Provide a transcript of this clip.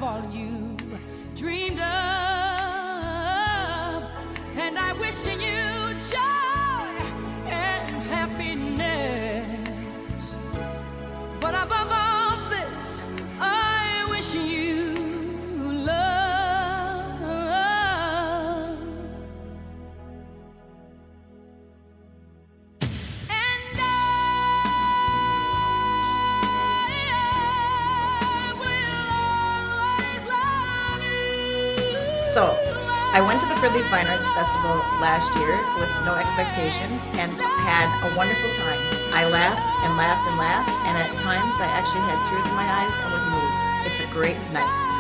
all you dreamed of. And I wish you joy and happiness. But above all this, I wish you love. And I will always love you. So, I went to the Fridley Fine Arts Festival last year with no expectations and had a wonderful time. I laughed and laughed and laughed, and at times I actually had tears in my eyes and was moved. It's a great night.